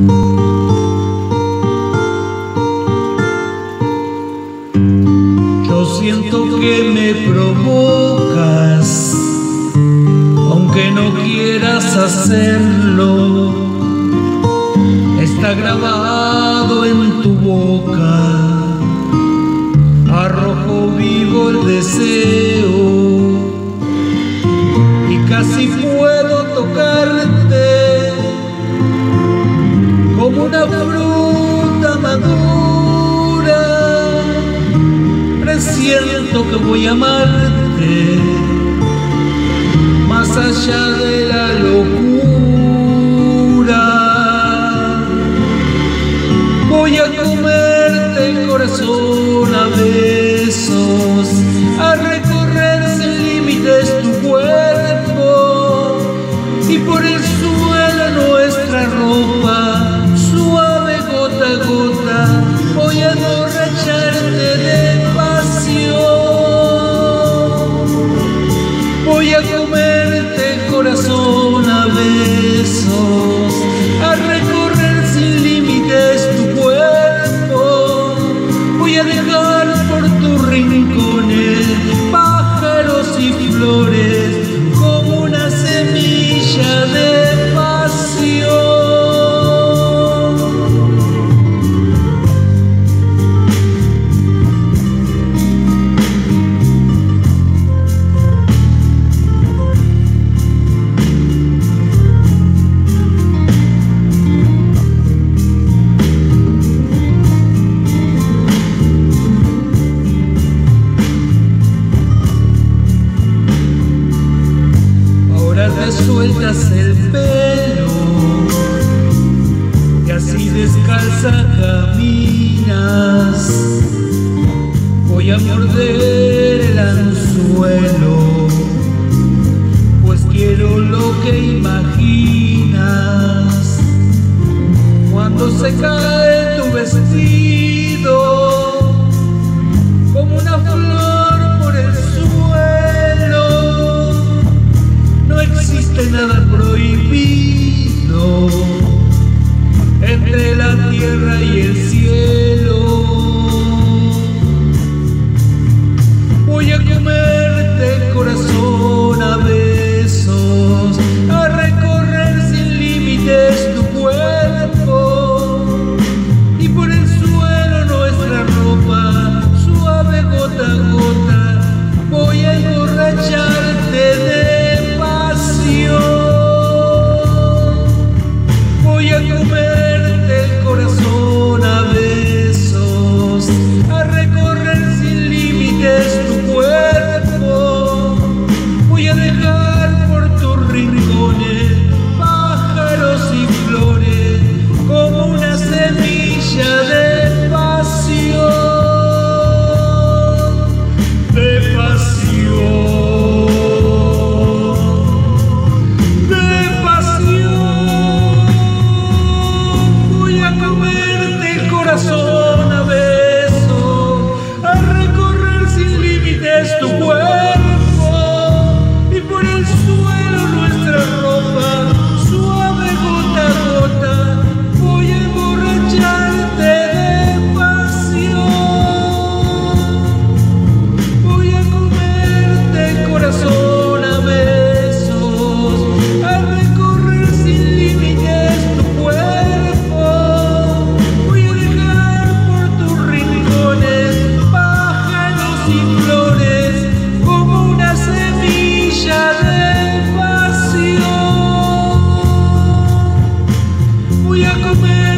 Yo siento que me provocas, aunque no quieras hacerlo. Está grabado en tu boca, arrojo vivo el deseo y casi puedo tocarte como una fruta madura. Presiento que voy a amarte más allá de la locura. Voy a comerte el corazón a besos, a recorrer sin límites tu cuerpo y por el suelo nuestra ropa, suave gota a gota. Voy a emborracharte de pasión. Voy a comerte el corazón a besos, a recorrer sin límites tu cuerpo. Voy a dejar por tus rincones pájaros y flores como una semilla de pasión. Te sueltas el pelo y así descalza caminas. Voy a morder el anzuelo, pues quiero lo que imaginas. Cuando se cae tu vestido como una flor por el suelo, no existe nada prohibido entre la tierra y el cielo. Voy a comerte el corazón a besos, a recorrer sin límites tu cuerpo y por el suelo nuestra ropa, suave gota a gota. Voy a emborracharte de voy a comerte el corazón a besos, a recorrer sin límites tu cuerpo. Voy a dejar por tus rincones pájaros y flores como una semilla de pasión, de pasión. Corazón a besos, a recorrer sin límites tu cuerpo y por el suelo nuestra ropa, suave gota a gota. Voy a emborracharte de pasión. Voy a comerte el corazón a besos, a recorrer sin límites tu cuerpo. Y flores como una semilla de pasión. Voy a comer